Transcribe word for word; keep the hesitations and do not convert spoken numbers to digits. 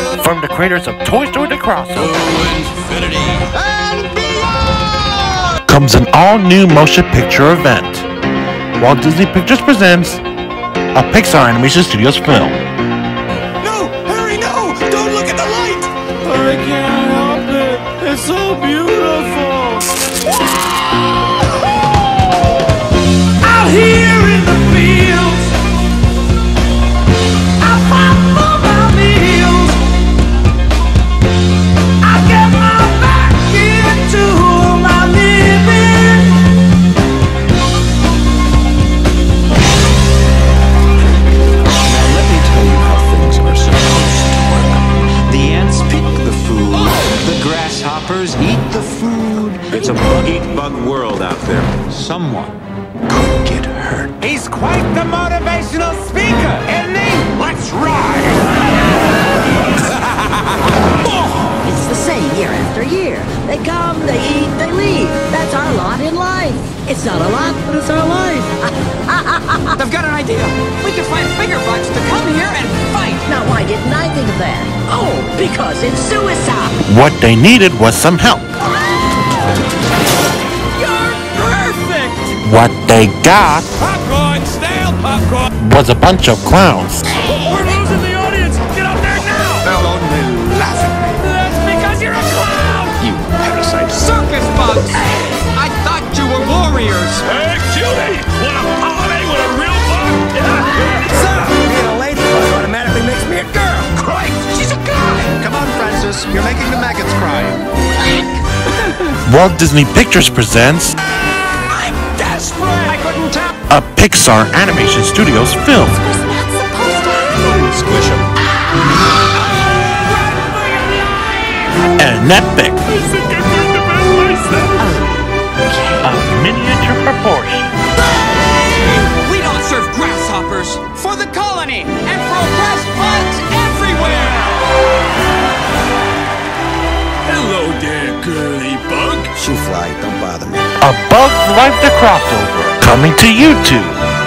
From the creators of Toy Story The Crossover Infinity and beyond comes an all-new motion picture event. Walt Disney Pictures presents a Pixar Animation Studios film. No! Harry, no! Don't look at the light! I can't help it. It's so beautiful. Out here in the fields, I fight for my meals. I get my back into my living. Now let me tell you how things are supposed to work. The ants pick the food, the grasshoppers eat the food. It's a bug-eat-bug world out there. Someone could get hurt. He's quite the motivational speaker, isn't he? Let's ride! It's the same year after year. They come, they eat, they leave. That's our lot in life. It's not a lot, but it's our life. I've got an idea. We can find bigger bugs to come here and fight. Now, why didn't I think of that? Oh, because it's suicide. What they needed was some help. You're perfect! What they got Popcorn, stale popcorn. was a bunch of clowns. We're losing the audience. Get out there now. They'll only laugh at me. That's because you're a clown! You parasite. Circus bugs! I thought you were warriors. Hey, Judy, want a holiday with a real bug? So, being a ladybug automatically makes me a girl. Christ, she's a guy! Come on, Francis. You're making the maggots cry. Walt Disney Pictures presents I'm desperate! I couldn't tell. a Pixar Animation Studios film. Squish 'em. An epic, a miniature proportion, We don't serve grasshoppers for the colony and for oppressed bugs everywhere. Hello there, girly bug. Shoe fly, don't bother me. a Bug's Life The Crossover, coming to YouTube.